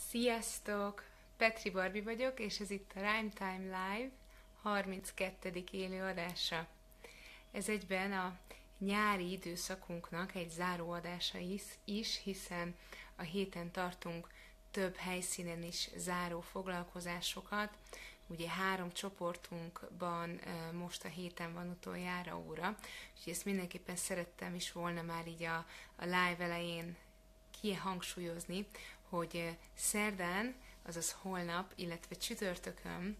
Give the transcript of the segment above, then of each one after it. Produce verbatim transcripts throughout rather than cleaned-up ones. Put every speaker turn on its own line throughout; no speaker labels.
Sziasztok! Petri Barbi vagyok, és ez itt a Rhyme Time Live harminckettedik élő adása. Ez egyben a nyári időszakunknak egy záróadása is, is, hiszen a héten tartunk több helyszínen is záró foglalkozásokat. Ugye három csoportunkban most a héten van utoljára óra, úgyhogy ezt mindenképpen szerettem is volna már így a, a live elején kihangsúlyozni, hogy szerdán, azaz holnap, illetve csütörtökön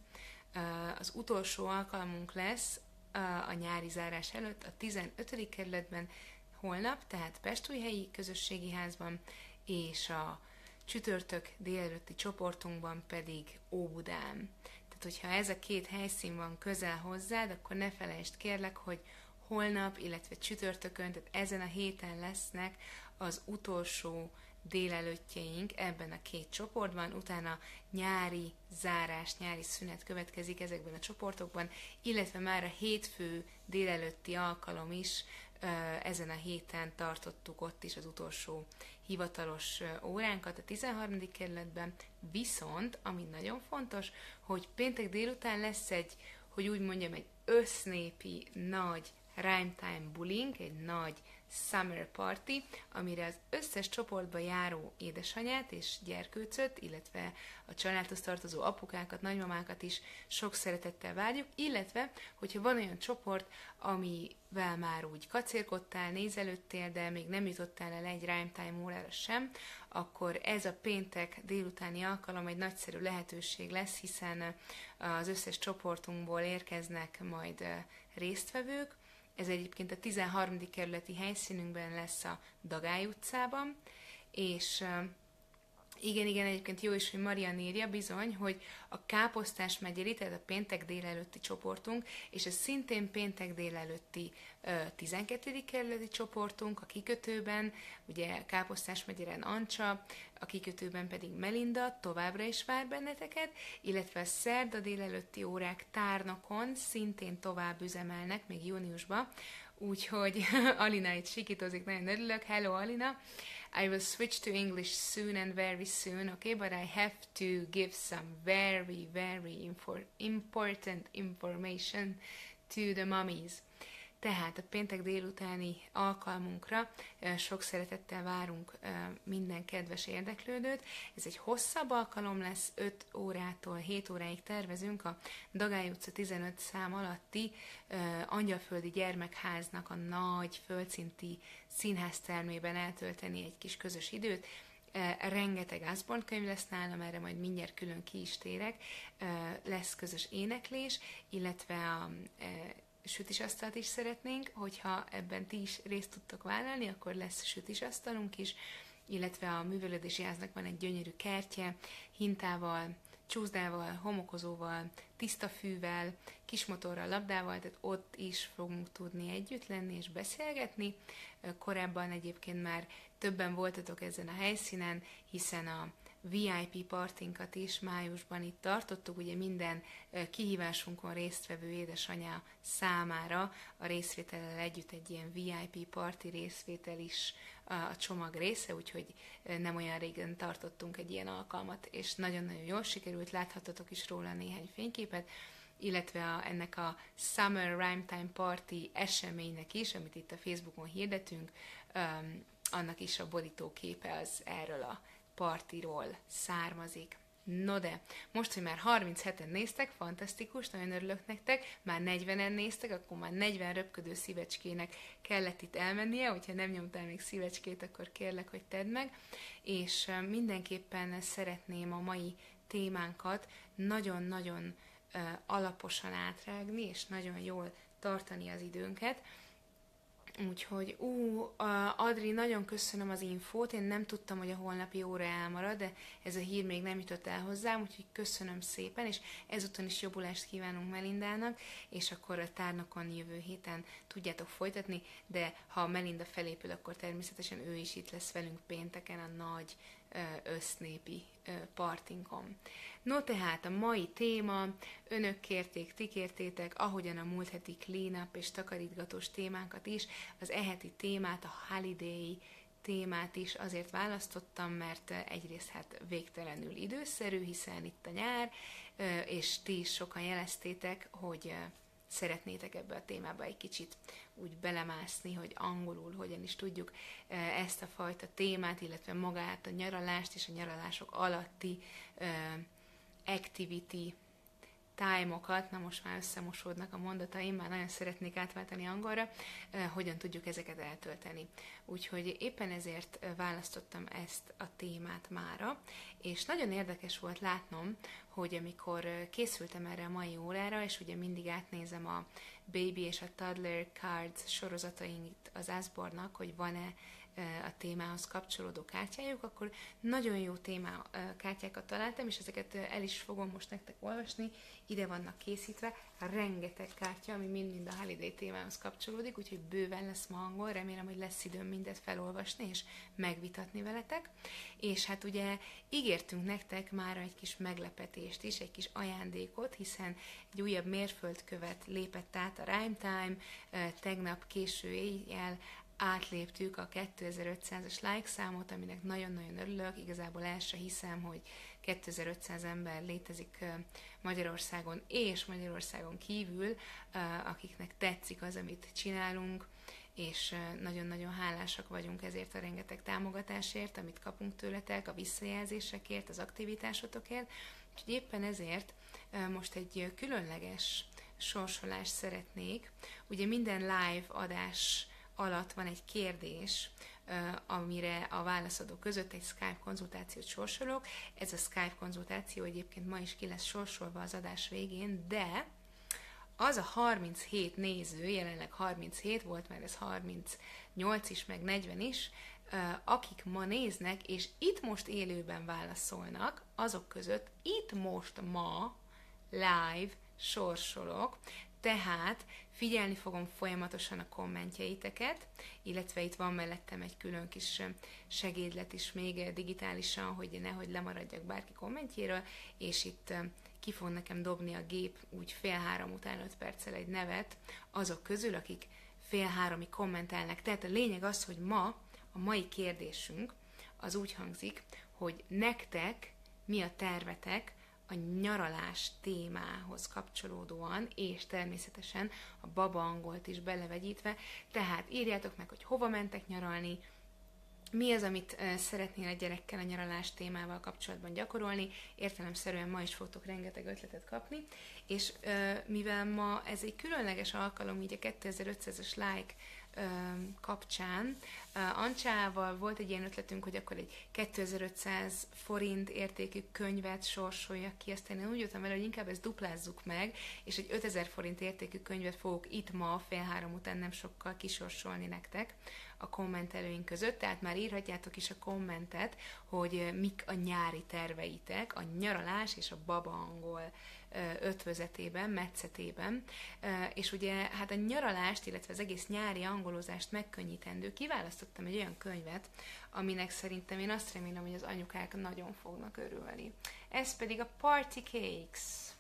az utolsó alkalmunk lesz a nyári zárás előtt a tizenötödik kerületben holnap, tehát Pestújhelyi Közösségi Házban, és a csütörtök délelőtti csoportunkban pedig Óbudán. Tehát, hogyha ez a két helyszín van közel hozzád, akkor ne felejtsd kérlek, hogy holnap, illetve csütörtökön, tehát ezen a héten lesznek az utolsó délelőttjeink ebben a két csoportban, utána nyári zárás, nyári szünet következik ezekben a csoportokban, illetve már a hétfő délelőtti alkalom is ezen a héten tartottuk ott is az utolsó hivatalos óránkat a tizenharmadik kerületben, viszont, ami nagyon fontos, hogy péntek délután lesz egy, hogy úgy mondjam, egy össznépi nagy Rhyme Time bulink, egy nagy summer party, amire az összes csoportba járó édesanyát és gyerkőcöt, illetve a családhoz tartozó apukákat, nagymamákat is sok szeretettel várjuk, illetve, hogyha van olyan csoport, amivel már úgy kacérkodtál, nézelődtél, de még nem jutottál el egy Rhyme Time órára sem, akkor ez a péntek délutáni alkalom egy nagyszerű lehetőség lesz, hiszen az összes csoportunkból érkeznek majd résztvevők. Ez egyébként a tizenharmadik kerületi helyszínünkben lesz a Dagály utcában, és igen, igen, egyébként jó is, hogy Marian írja bizony, hogy a Káposztás megyeri, tehát a péntek délelőtti csoportunk, és ez szintén péntek délelőtti tizenkettedik kerületi csoportunk a kikötőben, ugye Káposztás megyeren Ancsa, a kikötőben pedig Melinda továbbra is vár benneteket, illetve a szerda délelőtti órák Tárnokon szintén tovább üzemelnek, még júniusban, úgyhogy Alina itt sikítozik, nagyon örülök. Hello Alina! I will switch to English soon and very soon, okay? But I have to give some very, very infor- important information to the mummies. Tehát a péntek délutáni alkalmunkra sok szeretettel várunk minden kedves érdeklődőt. Ez egy hosszabb alkalom lesz, öt órától hét óráig tervezünk a Dagály utca tizenöt szám alatti Angyalföldi Gyermekháznak a nagy földszinti színháztermében eltölteni egy kis közös időt. Rengeteg Asborn könyv lesz nálam, erre majd mindjárt külön ki is térek. Lesz közös éneklés, illetve a sütisasztalt is szeretnénk, hogyha ebben ti is részt tudtok vállalni, akkor lesz sütisasztalunk is, illetve a művelődési háznak van egy gyönyörű kertje, hintával, csúszdával, homokozóval, tiszta fűvel, kismotorral, labdával, tehát ott is fogunk tudni együtt lenni és beszélgetni. Korábban egyébként már többen voltatok ezen a helyszínen, hiszen a vé i pé partinkat is májusban itt tartottuk, ugye minden kihívásunkon résztvevő édesanyá számára a részvétellel együtt egy ilyen vé i pé parti részvétel is a csomag része, úgyhogy nem olyan régen tartottunk egy ilyen alkalmat, és nagyon-nagyon jól sikerült, láthattatok is róla néhány fényképet, illetve a, ennek a Summer Rhyme Time Party eseménynek is, amit itt a Facebookon hirdetünk, um, annak is a borítóképe az erről a partiról származik. No de, most, hogy már harmincheten néztek, fantasztikus, nagyon örülök nektek, már negyvenen néztek, akkor már negyven röpködő szívecskének kellett itt elmennie, hogyha nem nyomtál még szívecskét, akkor kérlek, hogy tedd meg, és mindenképpen szeretném a mai témánkat nagyon-nagyon uh, alaposan átrágni, és nagyon jól tartani az időnket. Úgyhogy, ú, Adri, nagyon köszönöm az infót, én nem tudtam, hogy a holnapi óra elmarad, de ez a hír még nem jutott el hozzám, úgyhogy köszönöm szépen, és ezúton is jobbulást kívánunk Melindának, és akkor a Tárnokon jövő héten tudjátok folytatni, de ha Melinda felépül, akkor természetesen ő is itt lesz velünk pénteken a nagy össznépi partinkon. No tehát a mai téma, önök kérték, ti kértétek, ahogyan a múlt heti clean-up és takarítgatós témánkat is, az e heti témát, a holiday témát is azért választottam, mert egyrészt hát végtelenül időszerű, hiszen itt a nyár, és ti is sokan jeleztétek, hogy szeretnétek ebbe a témába egy kicsit úgy belemászni, hogy angolul hogyan is tudjuk ezt a fajta témát, illetve magát a nyaralást és a nyaralások alatti activity time-okat, na most már összemosódnak a mondataim, már nagyon szeretnék átváltani angolra, eh, hogyan tudjuk ezeket eltölteni. Úgyhogy éppen ezért választottam ezt a témát mára, és nagyon érdekes volt látnom, hogy amikor készültem erre a mai órára, és ugye mindig átnézem a Baby és a Toddler Cards sorozatainkat az Usborne-nak, hogy van-e a témához kapcsolódó kártyájuk, akkor nagyon jó témá kártyákat találtam, és ezeket el is fogom most nektek olvasni, ide vannak készítve, rengeteg kártya, ami mind-mind a holiday témához kapcsolódik, úgyhogy bőven lesz ma angol, remélem, hogy lesz időm mindet felolvasni és megvitatni veletek, és hát ugye ígértünk nektek már egy kis meglepetést is, egy kis ajándékot, hiszen egy újabb mérföldkövet lépett át a Rhyme Time, tegnap késő éjjel átléptük a kétezer-ötszázas like számot, aminek nagyon-nagyon örülök, igazából el se hiszem, hogy kétezer-ötszáz ember létezik Magyarországon és Magyarországon kívül, akiknek tetszik az, amit csinálunk, és nagyon-nagyon hálásak vagyunk ezért a rengeteg támogatásért, amit kapunk tőletek, a visszajelzésekért, az aktivitásotokért, úgyhogy éppen ezért most egy különleges sorsolást szeretnék. Ugye minden live adás alatt van egy kérdés, amire a válaszadók között egy Skype konzultációt sorsolok. Ez a Skype konzultáció egyébként ma is ki lesz sorsolva az adás végén, de az a harminchét néző, jelenleg harminchét volt, mert ez harmincnyolc is, meg negyven is, akik ma néznek, és itt most élőben válaszolnak, azok között itt most ma live sorsolok, tehát figyelni fogom folyamatosan a kommentjeiteket, illetve itt van mellettem egy külön kis segédlet is még digitálisan, hogy nehogy lemaradjak bárki kommentjéről, és itt ki fog nekem dobni a gép úgy fél három után öt perccel egy nevet azok közül, akik fél háromig kommentelnek. Tehát a lényeg az, hogy ma a mai kérdésünk az úgy hangzik, hogy nektek mi a tervetek a nyaralás témához kapcsolódóan, és természetesen a baba angolt is belevegyítve. Tehát írjátok meg, hogy hova mentek nyaralni, mi az, amit szeretnél a gyerekkel a nyaralás témával kapcsolatban gyakorolni. Értelemszerűen ma is fogtok rengeteg ötletet kapni, és mivel ma ez egy különleges alkalom, így a kétezer-ötszázas like kapcsán. Ancsával volt egy ilyen ötletünk, hogy akkor egy kétezer-ötszáz forint értékű könyvet sorsoljak ki, aztán én úgy jöttem vele, hogy inkább ezt duplázzuk meg, és egy ötezer forint értékű könyvet fogok itt ma fél három után nem sokkal kisorsolni nektek a kommentelőink között, tehát már írhatjátok is a kommentet, hogy mik a nyári terveitek, a nyaralás és a baba angol ötvözetében, metszetében, és ugye hát a nyaralást, illetve az egész nyári angolozást megkönnyítendő, kiválasztottam egy olyan könyvet, aminek szerintem én azt remélem, hogy az anyukák nagyon fognak örülni. Ez pedig a Party Cakes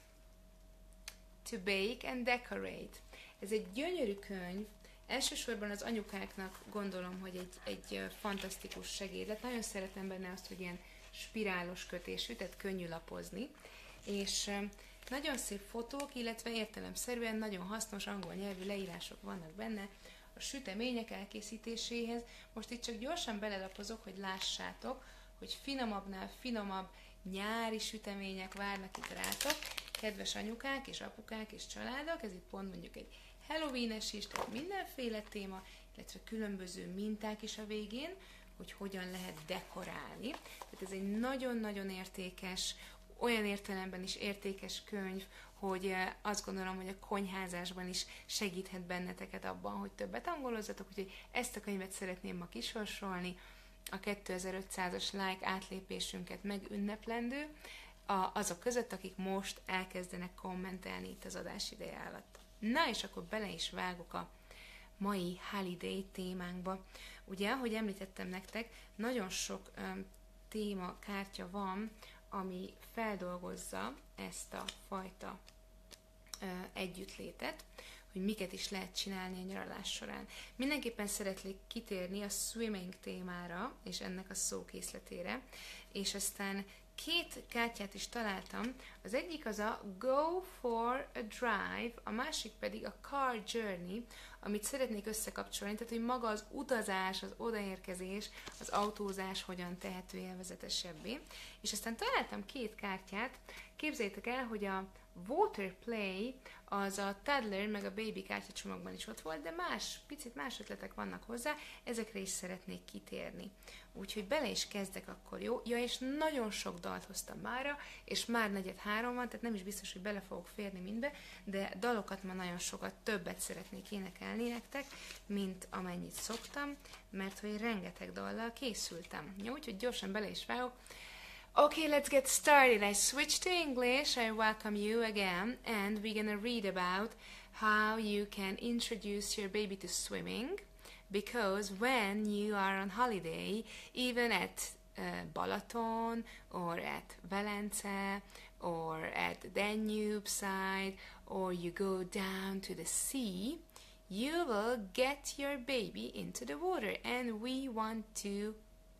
to Bake and Decorate. Ez egy gyönyörű könyv, elsősorban az anyukáknak gondolom, hogy egy, egy fantasztikus segédlet. Nagyon szeretem benne azt, hogy ilyen spirálos kötésű, tehát könnyű lapozni, és nagyon szép fotók, illetve értelemszerűen nagyon hasznos angol nyelvű leírások vannak benne a sütemények elkészítéséhez. Most itt csak gyorsan belelapozok, hogy lássátok, hogy finomabbnál finomabb nyári sütemények várnak itt rátok. Kedves anyukák és apukák és családok, ez itt pont mondjuk egy Halloween-es is, tehát mindenféle téma, illetve különböző minták is a végén, hogy hogyan lehet dekorálni. Tehát ez egy nagyon-nagyon értékes, olyan értelemben is értékes könyv, hogy azt gondolom, hogy a konyházásban is segíthet benneteket abban, hogy többet angolozzatok, úgyhogy ezt a könyvet szeretném ma kisorsolni, a kétezer-ötszázas like átlépésünket megünneplendő, azok között, akik most elkezdenek kommentelni itt az adás ideje alatt. Na, és akkor bele is vágok a mai holiday témánkba. Ugye, ahogy említettem nektek, nagyon sok um, témakártya van, ami feldolgozza ezt a fajta uh, együttlétet. hogy miket is lehet csinálni a nyaralás során. Mindenképpen szeretnék kitérni a swimming témára, és ennek a szókészletére, és aztán két kártyát is találtam. Az egyik az a Go for a Drive, a másik pedig a Car Journey, amit szeretnék összekapcsolni, tehát hogy maga az utazás, az odaérkezés, az autózás hogyan tehető élvezetesebbé. És aztán találtam két kártyát. Képzeljétek el, hogy a Water Play az a Toddler meg a Baby kártyacsomagban is ott volt, de más, picit más ötletek vannak hozzá, ezekre is szeretnék kitérni. Úgyhogy bele is kezdek akkor, jó? Ja, és nagyon sok dalt hoztam mára, és már negyed három van, tehát nem is biztos, hogy bele fogok férni mindbe, de dalokat már nagyon sokat, többet szeretnék énekelni nektek, mint amennyit szoktam, mert hogy rengeteg dallal készültem. Jó, úgyhogy gyorsan bele is vágok. Okay, let's get started. I switched to English. I welcome you again, and we're gonna read about how you can introduce your baby to swimming, because when you are on holiday, even at uh, Balaton or at Velence or at Danube side, or you go down to the sea, you will get your baby into the water, and we want to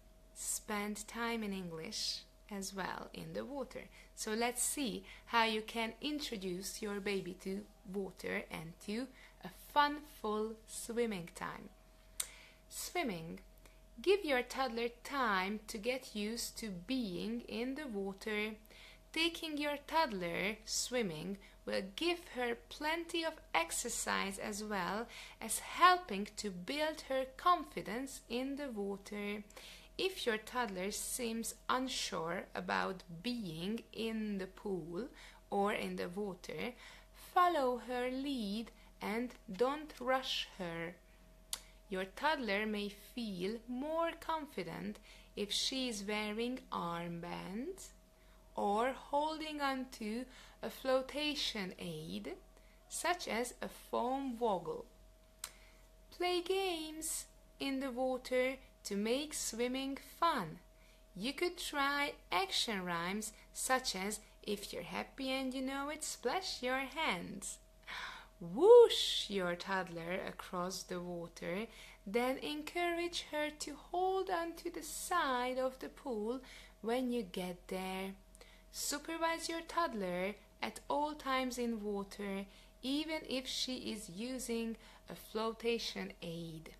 spend time in English as well in the water. So let's see how you can introduce your baby to water and to a fun, full swimming time. Swimming. Give your toddler time to get used to being in the water. Taking your toddler swimming will give her plenty of exercise as well as helping to build her confidence in the water. If your toddler seems unsure about being in the pool or in the water, follow her lead and don't rush her. Your toddler may feel more confident if she is wearing armbands or holding onto a flotation aid, such as a foam woggle. Play games in the water to make swimming fun. You could try action rhymes such as if you're happy and you know it, splash your hands. Whoosh your toddler across the water, then encourage her to hold on to the side of the pool when you get there. Supervise your toddler at all times in water, even if she is using a flotation aid.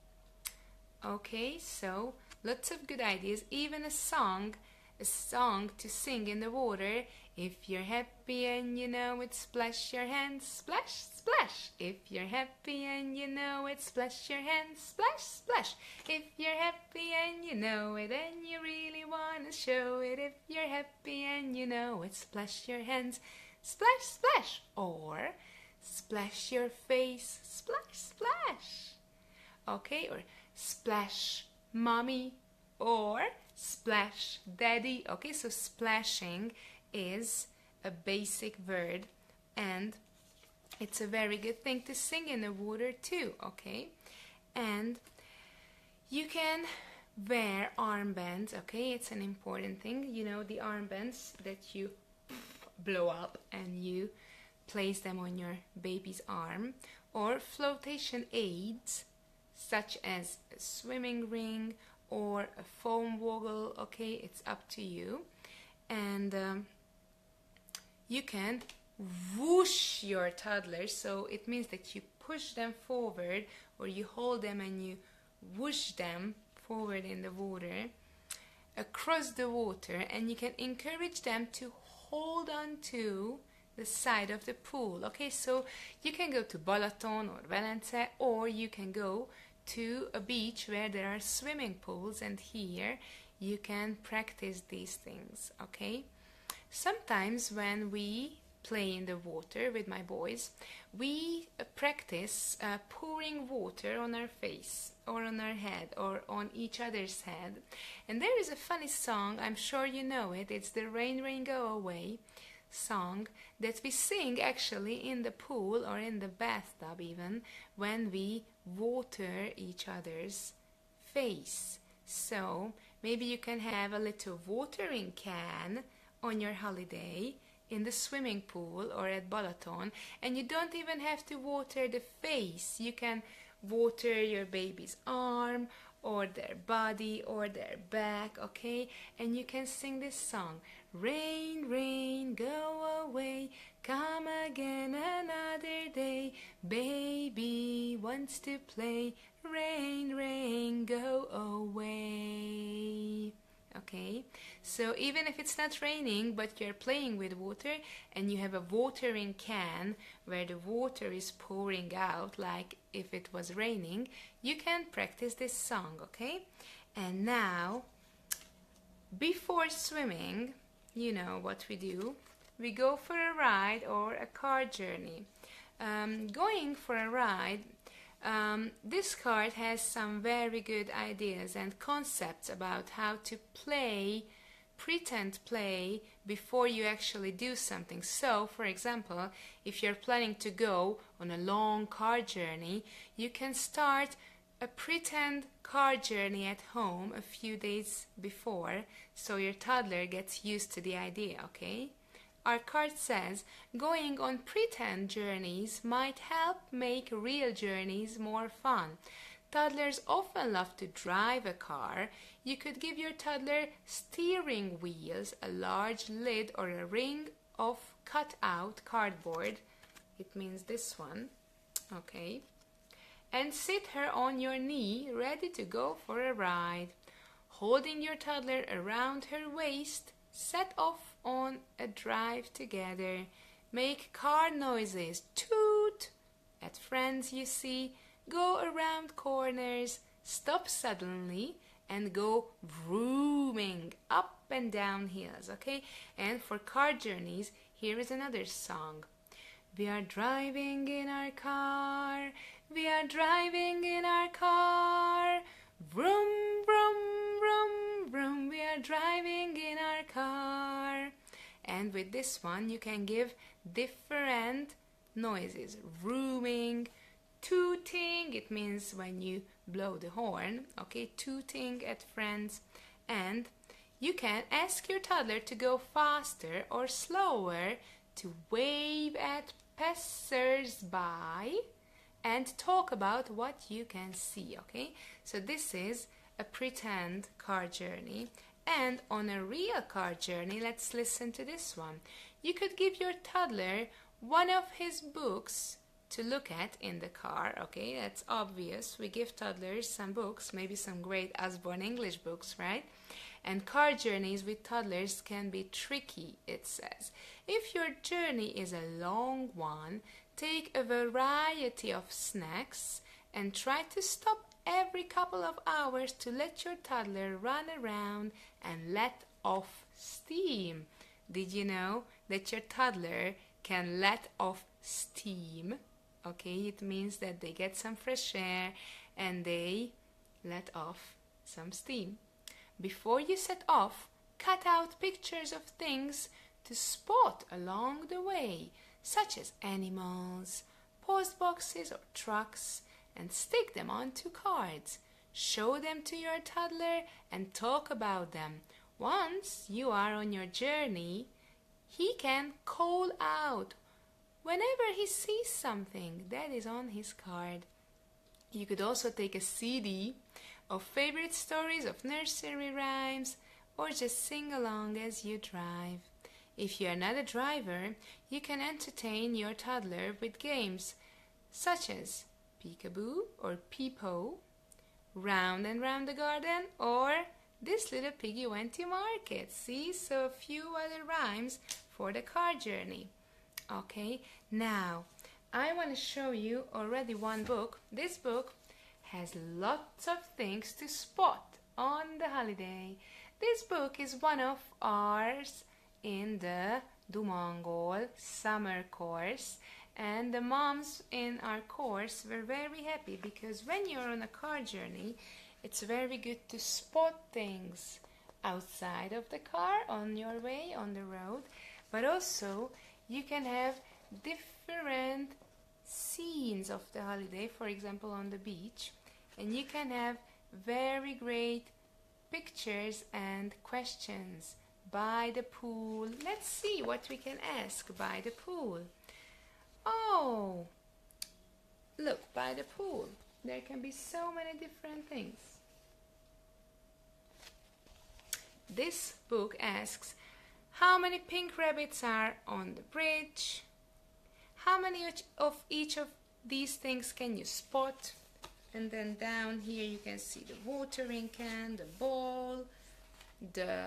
Okay, so lots of good ideas, even a song, a song to sing in the water. If you're happy and you know it, splash your hands, splash, splash. If you're happy and you know it, splash your hands, splash, splash. If you're happy and you know it and you really want to show it, if you're happy and you know it, splash your hands, splash, splash. Or splash your face, splash, splash. Okay, or splash mommy or splash daddy. Okay, so splashing is a basic word and it's a very good thing to sing in the water too. Okay, and you can wear armbands. Okay, it's an important thing, you know, the armbands that you blow up and you place them on your baby's arm, or flotation aids such as a swimming ring or a foam woggle. Okay, it's up to you. And um, you can whoosh your toddler, so it means that you push them forward or you hold them and you whoosh them forward in the water across the water, and you can encourage them to hold on to the side of the pool. Okay, so you can go to Balaton or Velence, or you can go to a beach where there are swimming pools, and here you can practice these things. Okay, sometimes when we play in the water with my boys, we uh, practice uh, pouring water on our face or on our head or on each other's head. And there is a funny song, I'm sure you know it, it's the Rain Rain Go Away song that we sing actually in the pool or in the bathtub even when we water each other's face. So maybe you can have a little watering can on your holiday in the swimming pool or at Balaton, and you don't even have to water the face. You can water your baby's arm or their body or their back, okay? And you can sing this song. Rain, rain, go away, come again another day. Baby wants to play. Rain, rain, go away. Okay, so even if it's not raining but you're playing with water and you have a watering can where the water is pouring out like if it was raining, you can practice this song, okay? And now, before swimming, you know what we do. We go for a ride or a car journey. Um, going for a ride, Um, this card has some very good ideas and concepts about how to play, pretend play, before you actually do something. So, for example, if you're planning to go on a long car journey, you can start a pretend car journey at home a few days before, so your toddler gets used to the idea, okay? Our card says, going on pretend journeys might help make real journeys more fun. Toddlers often love to drive a car. You could give your toddler steering wheels, a large lid, or a ring of cut-out cardboard. It means this one, okay? And sit her on your knee, ready to go for a ride. Holding your toddler around her waist, set off on a drive together. Make car noises, toot, at friends you see. Go around corners, stop suddenly, and go vrooming up and down hills, okay? And for car journeys, here is another song. We are driving in our car, we are driving in our car. Vroom, vroom, vroom, vroom, we are driving in our car. And with this one, you can give different noises. Vrooming, tooting, it means when you blow the horn, okay, tooting at friends. And you can ask your toddler to go faster or slower, to wave at passers-by, and talk about what you can see, okay? So this is a pretend car journey. And on a real car journey, let's listen to this one. You could give your toddler one of his books to look at in the car, okay? That's obvious. We give toddlers some books, maybe some great Usborne English books, right? And car journeys with toddlers can be tricky, it says. If your journey is a long one, take a variety of snacks and try to stop every couple of hours to let your toddler run around and let off steam. Did you know that your toddler can let off steam? Okay, it means that they get some fresh air and they let off some steam. Before you set off, cut out pictures of things to spot along the way, such as animals, post boxes or trucks, and stick them onto cards. Show them to your toddler and talk about them. Once you are on your journey, he can call out whenever he sees something that is on his card. You could also take a C D of favorite stories of nursery rhymes or just sing along as you drive. If you are not a driver, you can entertain your toddler with games such as Peekaboo or Peepo, Round and Round the Garden, or This Little Piggy Went to Market. See, so a few other rhymes for the car journey. Okay, now I want to show you already one book. This book has lots of things to spot on the holiday. This book is one of ours in the Dumangol summer course, and the moms in our course were very happy because when you're on a car journey, it's very good to spot things outside of the car, on your way, on the road, but also you can have different scenes of the holiday, for example on the beach, and you can have very great pictures and questions By the pool. Let's see what we can ask by the pool. Oh, look, by the pool. There can be so many different things. This book asks, how many pink rabbits are on the bridge? How many of each of these things can you spot? And then down here you can see the watering can, the ball, the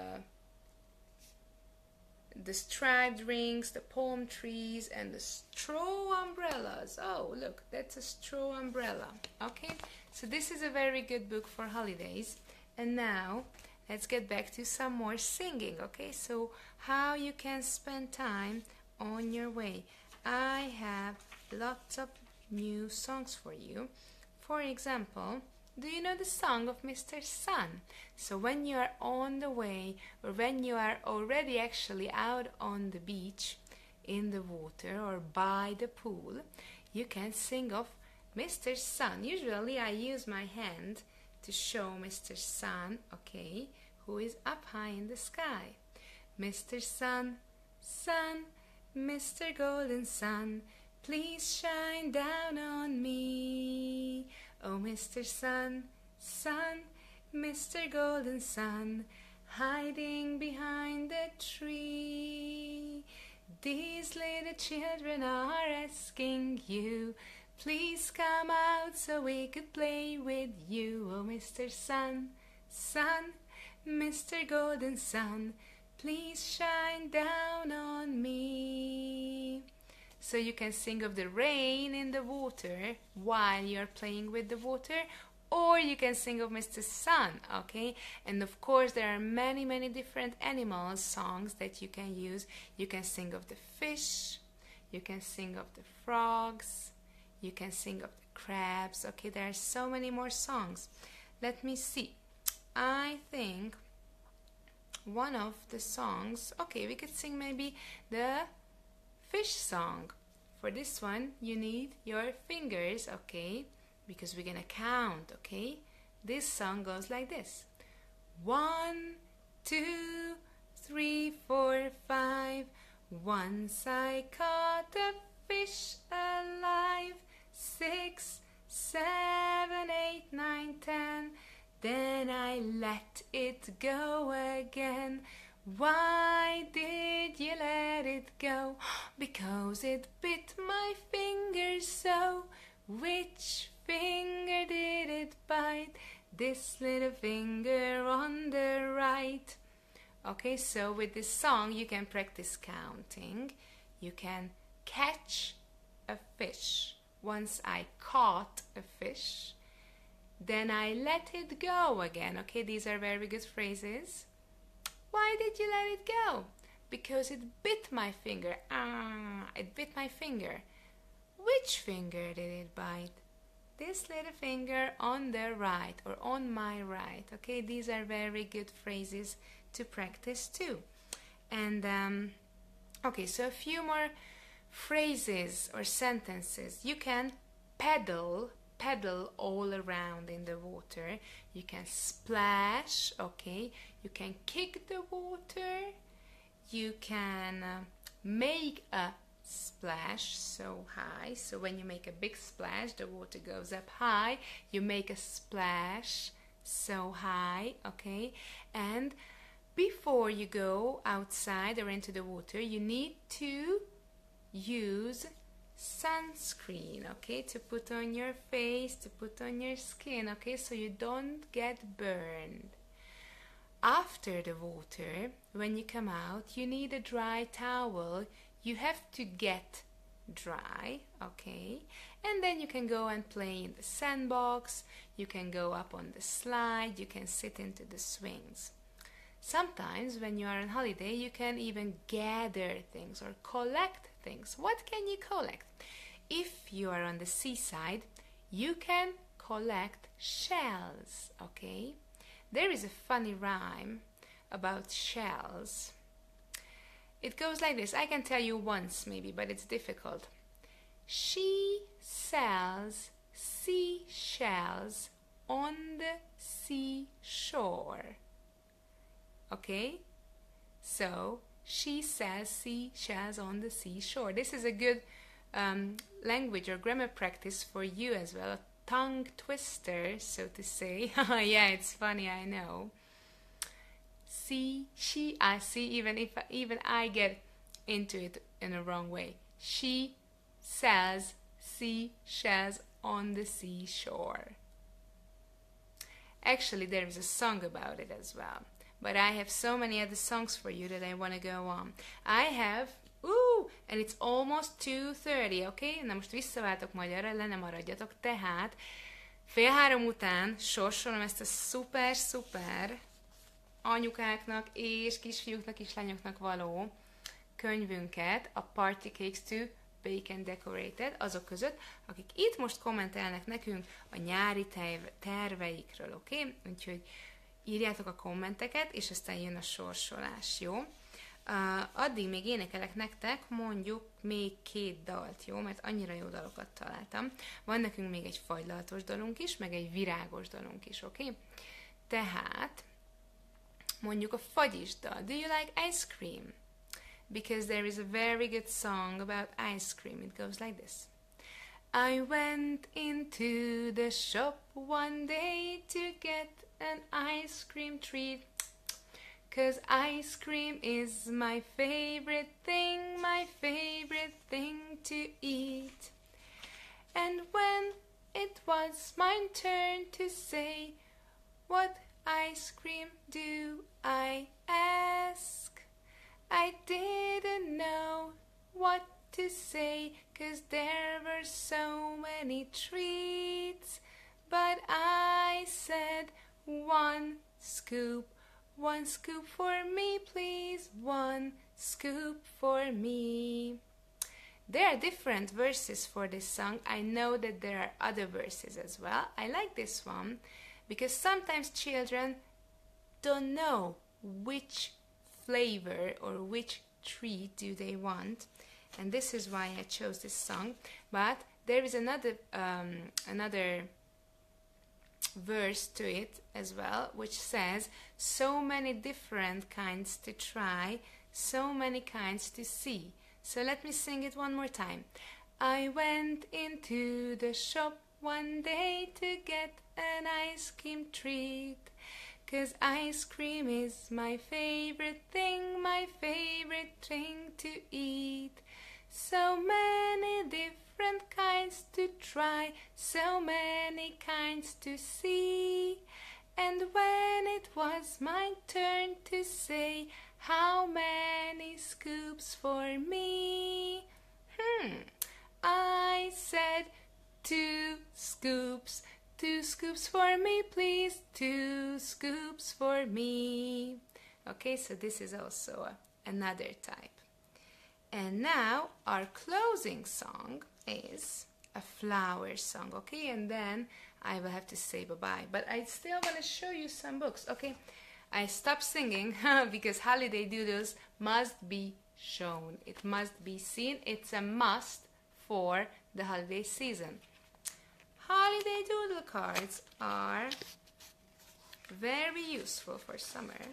the striped rings, the palm trees, and the straw umbrellas. Oh, look, that's a straw umbrella. Okay, so this is a very good book for holidays. And now let's get back to some more singing. Okay, so how you can spend time on your way. I have lots of new songs for you. For example, do you know the song of Mister Sun? So when you are on the way, or when you are already actually out on the beach, in the water or by the pool, you can sing of Mister Sun. Usually I use my hand to show Mister Sun, okay, who is up high in the sky. Mister Sun, Sun, Mister Golden Sun, please shine down on me. Oh, Mister Sun, Sun, Mister Golden Sun, hiding behind the tree. These little children are asking you, please come out so we could play with you. Oh, Mister Sun, Sun, Mister Golden Sun, please shine down on me. So you can sing of the rain in the water while you're playing with the water, or you can sing of Mister Sun, okay? And of course there are many, many different animal songs that you can use. You can sing of the fish, you can sing of the frogs, you can sing of the crabs, okay? There are so many more songs. Let me see. I think one of the songs, okay, we could sing maybe the fish song. For this one you need your fingers, okay, because we're gonna count, okay? This song goes like this: one, two, three, four, five. Once I caught a fish alive. Six, seven, eight, nine, ten. Then I let it go again. Why did you let it go? Because it bit my finger so. Which finger did it bite? This little finger on the right. Okay, so with this song you can practice counting. You can catch a fish. Once I caught a fish, then I let it go again. Okay, these are very good phrases. Why did you let it go? Because it bit my finger. Ah, it bit my finger. Which finger did it bite? This little finger on the right, or on my right. Okay, these are very good phrases to practice too. And um, okay, so a few more phrases or sentences. You can paddle, paddle all around in the water. You can splash, okay. You can kick the water. You can uh, make a splash so high. So when you make a big splash, the water goes up high. You make a splash so high, okay. And before you go outside or into the water, you need to use sunscreen, okay, to put on your face, to put on your skin, okay, so you don't get burned. After the water, when you come out, you need a dry towel. You have to get dry, okay, and then you can go and play in the sandbox. You can go up on the slide. You can sit into the swings. Sometimes when you are on holiday, you can even gather things or collect things. What can you collect? If you are on the seaside, you can collect shells, okay? There is a funny rhyme about shells. It goes like this. I can tell you once maybe, but it's difficult. She sells seashells on the seashore. Okay? So she sells seashells on the seashore. This is a good um, language or grammar practice for you as well. A tongue twister, so to say. Yeah, it's funny, I know. See, she, I see, even if even I get into it in a wrong way. She sells seashells on the seashore. Actually, there is a song about it as well. But I have so many other songs for you that I want to go on. I have, ooh, and it's almost two thirty, okay? Na most visszaváltok magyarra, le ne maradjatok. Tehát fél három után sorsolom ezt a szuper-szuper anyukáknak és kisfiúknak, kislányoknak való könyvünket, a Party Cakes to Bake and Decorated, azok között, akik itt most kommentelnek nekünk a nyári terveikről, oké? Okay? Úgyhogy írjátok a kommenteket, és aztán jön a sorsolás, jó? Uh, addig még énekelek nektek mondjuk még két dalt, jó? Mert annyira jó dalokat találtam. Van nekünk még egy fagylaltos dalunk is, meg egy virágos dalunk is, oké? Okay? Tehát mondjuk a fagyis dal. Do you like ice cream? Because there is a very good song about ice cream. It goes like this. I went into the shop one day to get an ice cream treat. 'Cause ice cream is my favorite thing, my favorite thing to eat. And when it was my turn to say, what ice cream do I ask? I didn't know what to say, 'cause there were so many treats. But I said, one scoop, one scoop for me, please, one scoop for me. There are different verses for this song. I know that there are other verses as well. I like this one because sometimes children don't know which flavor or which treat do they want, and this is why I chose this song. But there is another um, another verse to it as well, which says, so many different kinds to try, so many kinds to see. So let me sing it one more time. I went into the shop one day to get an ice cream treat. 'Cause ice cream is my favorite thing, my favorite thing to eat. So many different kinds to try, so many kinds to see. And when it was my turn to say, how many scoops for me? Hmm, I said two scoops. Two scoops for me, please. Two scoops for me. Okay, so this is also a, another type. And now our closing song is a flower song, okay? And then I will have to say bye-bye. But I still want to show you some books, okay? I stopped singing because holiday doodles must be shown. It must be seen. It's a must for the holiday season. Holiday doodle cards are very useful for summer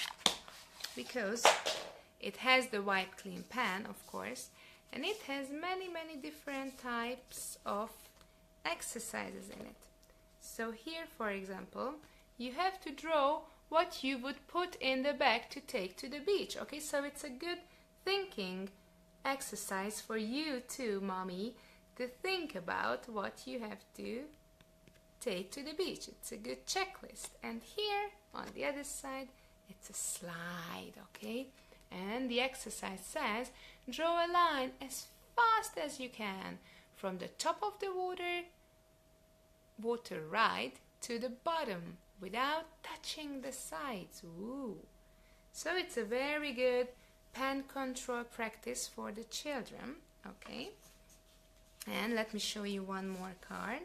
because it has the white clean pen, of course, and it has many, many different types of exercises in it. So here, for example, you have to draw what you would put in the bag to take to the beach. Okay, so it's a good thinking exercise for you too, mommy, to think about what you have to take to the beach. It's a good checklist. And here, on the other side, it's a slide, okay? And the exercise says, draw a line as fast as you can from the top of the water, water ride to the bottom without touching the sides. Ooh. So it's a very good pen control practice for the children, okay? And let me show you one more card.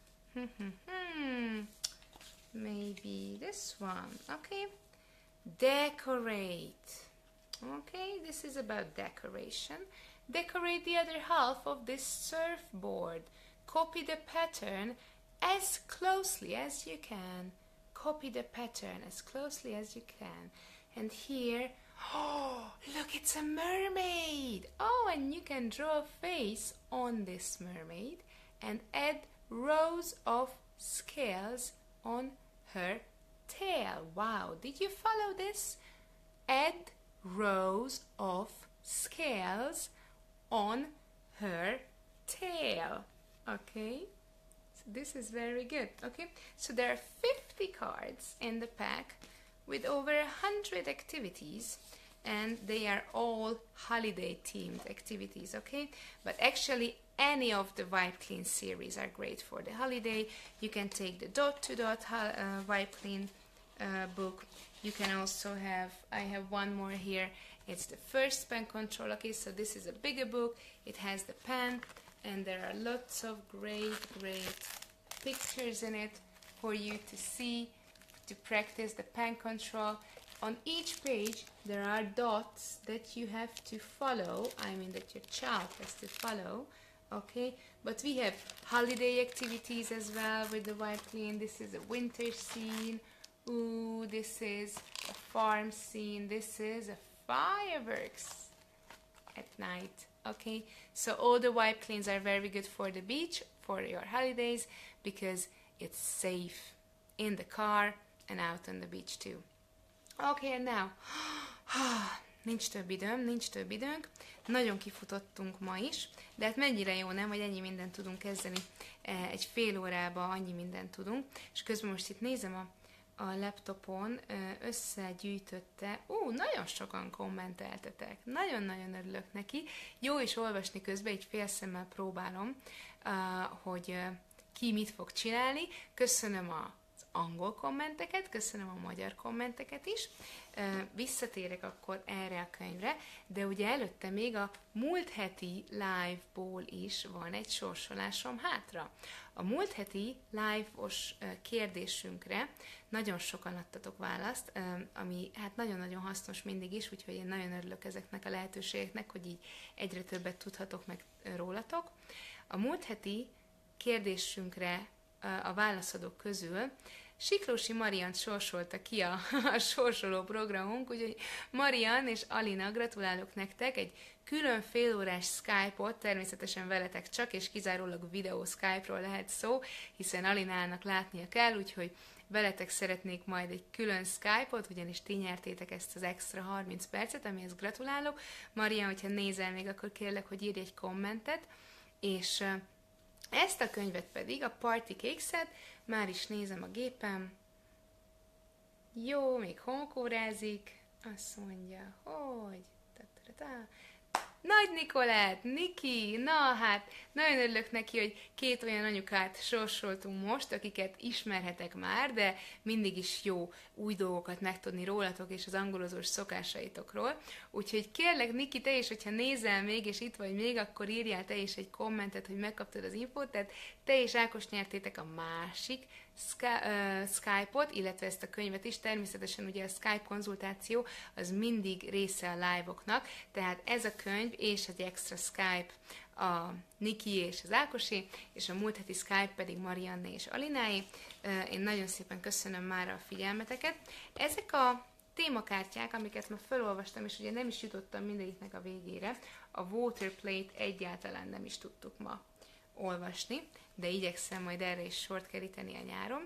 Maybe this one, okay? Decorate. Okay, this is about decoration. Decorate the other half of this surfboard. Copy the pattern as closely as you can. Copy the pattern as closely as you can. And here Oh, look, it's a mermaid. Oh, and you can draw a face on this mermaid and add rows of scales on her tail. Wow, did you follow this? Add rows of scales on her tail. Okay, so this is very good. Okay, so there are fifty cards in the pack with over a hundred activities, and they are all holiday themed activities. Okay, but actually any of the Wipe Clean series are great for the holiday. You can take the dot to dot uh, Wipe Clean uh, book. You can also have, I have one more here, it's the first pen control. Okay, so this is a bigger book, it has the pen, and there are lots of great, great pictures in it for you to see, to practice the pen control. On each page there are dots that you have to follow, I mean that your child has to follow. Okay, but we have holiday activities as well with the Wipe Clean. This is a winter scene. Ooh, this is a farm scene. This is a fireworks at night. Okay, so all the Wipe Cleans are very good for the beach, for your holidays, because it's safe in the car and out on the beach too. Okay, and now, nincs több időm, nincs több időnk, nagyon kifutottunk ma is, de hát mennyire jó, nem, hogy ennyi mindent tudunk kezdeni, egy fél órába annyi mindent tudunk, és közben most itt nézem a, a laptopon, összegyűjtötte, ú, nagyon sokan kommenteltetek, nagyon-nagyon örülök neki, jó is olvasni közben, így félszemmel próbálom, hogy ki mit fog csinálni, köszönöm a angol kommenteket, köszönöm a magyar kommenteket is. Visszatérek akkor erre a könyvre, de ugye előtte még a múlt heti live-ból is van egy sorsolásom hátra. A múlt heti live-os kérdésünkre nagyon sokan adtatok választ, ami hát nagyon-nagyon hasznos mindig is, úgyhogy én nagyon örülök ezeknek a lehetőségeknek, hogy így egyre többet tudhatok meg rólatok. A múlt heti kérdésünkre a válaszadók közül Siklósi Mariant sorsolta ki a, a sorsoló programunk, úgyhogy Marian és Alina, gratulálok nektek, egy külön félórás Skype-ot, természetesen veletek csak, és kizárólag videó Skype-ról lehet szó, hiszen Alinának látnia kell, úgyhogy veletek szeretnék majd egy külön Skype-ot, ugyanis ti nyertétek ezt az extra harminc percet, amihez gratulálok. Marian, hogyha nézel még, akkor kérlek, hogy írj egy kommentet, és ezt a könyvet pedig, a Party Cakes-et, már is nézem a gépem. Jó, még honkórázik. Azt mondja, hogy... Ta-ta-ta. Nagy Nikolát, Niki, na hát, nagyon örülök neki, hogy két olyan anyukát sorsoltunk most, akiket ismerhetek már, de mindig is jó új dolgokat megtudni rólatok és az angolozós szokásaitokról. Úgyhogy kérlek, Niki, te is, hogyha nézel még, és itt vagy még, akkor írjál te is egy kommentet, hogy megkaptad az infót, tehát te és Ákos nyertétek a másik Skype-ot, illetve ezt a könyvet is. Természetesen ugye a Skype konzultáció az mindig része a live-oknak, tehát ez a könyv és egy extra Skype a Niki és az Ákosé, és a múlt heti Skype pedig Marianne és Alináé. Én nagyon szépen köszönöm már a figyelmeteket. Ezek a témakártyák, amiket ma felolvastam, és ugye nem is jutottam mindegyiknek a végére, a Waterplate egyáltalán nem is tudtuk ma olvasni, de igyekszem majd erre is sort keríteni a nyáron.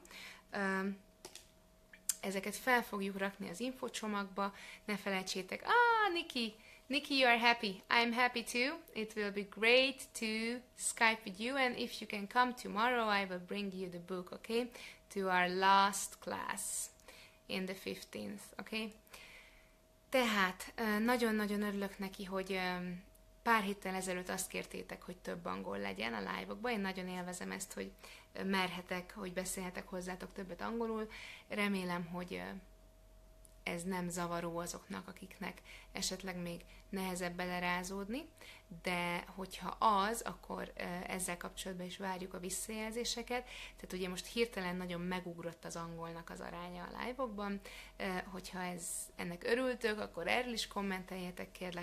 Ezeket fel fogjuk rakni az infocsomagba, ne felejtsétek. Ah, Niki, Niki, you are happy. I'm happy too. It will be great to Skype with you, and if you can come tomorrow, I will bring you the book, okay? To our last class in the fifteenth, okay? Tehát nagyon-nagyon örülök neki, hogy pár héttel ezelőtt azt kértétek, hogy több angol legyen a live-okban. Én nagyon élvezem ezt, hogy merhetek, hogy beszélhetek hozzátok többet angolul. Remélem, hogy ez nem zavaró azoknak, akiknek esetleg még nehezebb belerázódni, de hogyha az, akkor ezzel kapcsolatban is várjuk a visszajelzéseket. Tehát ugye most hirtelen nagyon megugrott az angolnak az aránya a live-okban. Hogyha ez, ennek örültök, akkor erről is kommenteljetek, kérlek.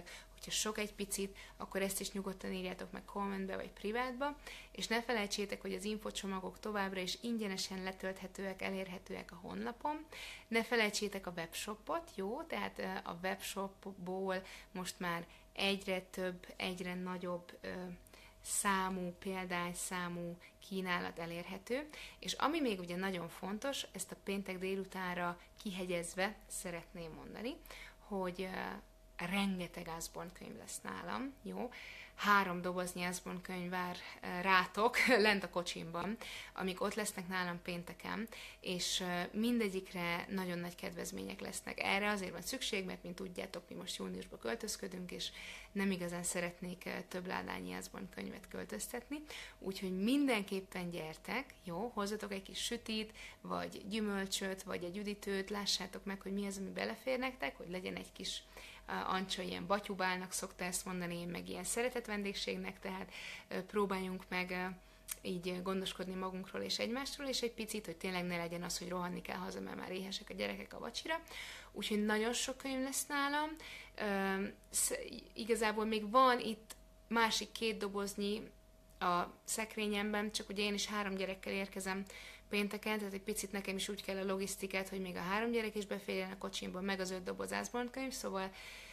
hogyha sok egy picit, akkor ezt is nyugodtan írjátok meg kommentbe vagy privátba, és ne felejtsétek, hogy az infocsomagok továbbra is ingyenesen letölthetőek, elérhetőek a honlapon. Ne felejtsétek a webshopot, jó? Tehát a webshopból most már egyre több, egyre nagyobb számú, példányszámú kínálat elérhető, és ami még ugye nagyon fontos, ezt a péntek délutánra kihegyezve szeretném mondani, hogy uh, rengeteg Usborne könyv lesz nálam, jó? Három doboznyi Usborne könyv vár uh, rátok lent a kocsimban, amik ott lesznek nálam pénteken, és uh, mindegyikre nagyon nagy kedvezmények lesznek. Erre azért van szükség, mert mint tudjátok, mi most júniusba költözködünk, és nem igazán szeretnék uh, több ládányi Usborne könyvet költöztetni, úgyhogy mindenképpen gyertek, jó? Hozzatok egy kis sütit, vagy gyümölcsöt, vagy egy üdítőt, lássátok meg, hogy mi az, ami belefér nektek, hogy legyen egy kis uh, Ancsa ilyen batyubálnak szokta ezt mondani, én meg ilyen szeretett vendégségnek, tehát uh, próbáljunk meg uh, így gondoskodni magunkról és egymástról, és egy picit, hogy tényleg ne legyen az, hogy rohanni kell haza, mert már éhesek a gyerekek a vacsira. Úgyhogy nagyon sok könyv lesz nálam. Uh, igazából még van itt másik két doboznyi a szekrényemben, csak ugye én is három gyerekkel érkezem pénteken, tehát egy picit nekem is úgy kell a logisztikát, hogy még a három gyerek is beférjen a kocsimból, meg az öt doboz Usborne könyv, szóval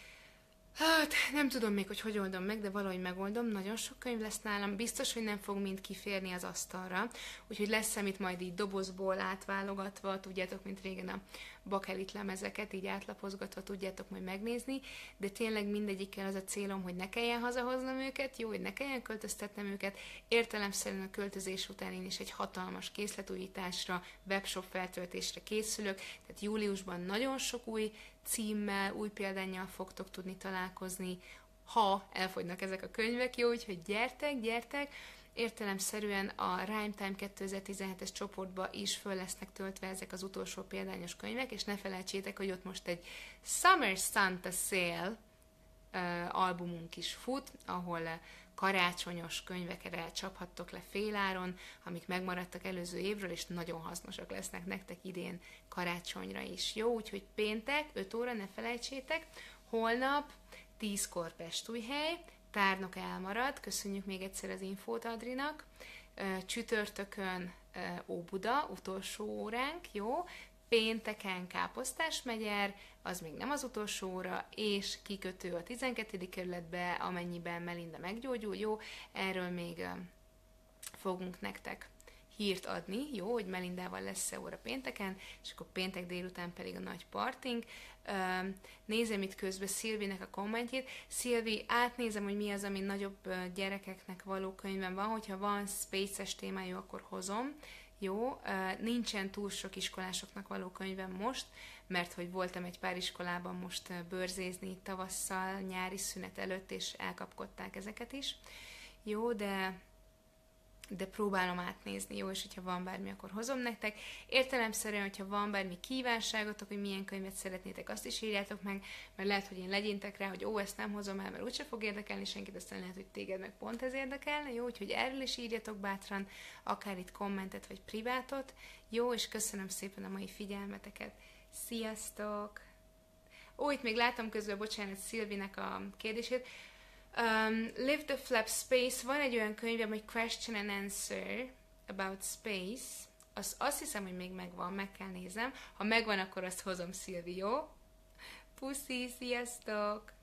hát nem tudom még, hogy hogy oldom meg, de valahogy megoldom, nagyon sok könyv lesz nálam, biztos, hogy nem fog mind kiférni az asztalra, úgyhogy lesz itt majd így dobozból átválogatva, tudjátok, mint régen a bakelit lemezeket, így átlapozgatva tudjátok majd megnézni, de tényleg mindegyikkel az a célom, hogy ne kelljen hazahoznom őket, jó, hogy ne kelljen költöztetnem őket, értelemszerűen a költözés után én is egy hatalmas készletújításra, webshop feltöltésre készülök, tehát júliusban nagyon sok új címmel, új példánnyal fogtok tudni találkozni, ha elfogynak ezek a könyvek, jó, úgyhogy gyertek, gyertek, értelemszerűen a Rhyme Time kétezer-tizenhetes csoportba is föl lesznek töltve ezek az utolsó példányos könyvek, és ne felejtsétek, hogy ott most egy Summer Santa Sale uh, albumunk is fut, ahol uh, karácsonyos könyvekre csaphattok le féláron, amik megmaradtak előző évről, és nagyon hasznosak lesznek nektek idén karácsonyra is. Jó, úgyhogy péntek, öt óra, ne felejtsétek, holnap tízkor Pestújhely, tárnok elmarad, köszönjük még egyszer az infót Adrinak, csütörtökön Óbuda, utolsó óránk, jó, pénteken Káposztásmegyer, az még nem az utolsó óra, és kikötő a tizenkettedik kerületbe, amennyiben Melinda meggyógyul, jó, erről még fogunk nektek hírt adni, jó, hogy Melindával lesz-e óra pénteken, és akkor péntek délután pedig a nagy parting. Nézem itt közben Szilvinek a kommentjét. Szilvi, átnézem, hogy mi az, ami nagyobb gyerekeknek való könyvben van, hogyha van space-es témájú, akkor hozom. Jó, nincsen túl sok iskolásoknak való könyvem most, mert hogy voltam egy pár iskolában most bőrzézni tavasszal, nyári szünet előtt, és elkapkodták ezeket is. Jó, de... de próbálom átnézni, jó, és hogyha van bármi, akkor hozom nektek. Értelemszerűen, hogyha van bármi kívánságotok, hogy milyen könyvet szeretnétek, azt is írjátok meg, mert lehet, hogy én legyintek rá, hogy ó, ezt nem hozom el, mert úgyse fog érdekelni senkit, aztán lehet, hogy téged meg pont ez érdekelne, jó, úgyhogy erről is írjatok bátran, akár itt kommentet vagy privátot, jó, és köszönöm szépen a mai figyelmeteket. Sziasztok! Ó, itt még látom közben, bocsánat, Szilvinek a kérdését. Um, Live the Flap Space, van egy olyan könyvem, hogy Question and Answer about Space, azt, azt hiszem, hogy még megvan, meg kell nézem. Ha megvan, akkor azt hozom, Szilvi, jó? Puszi, sziasztok!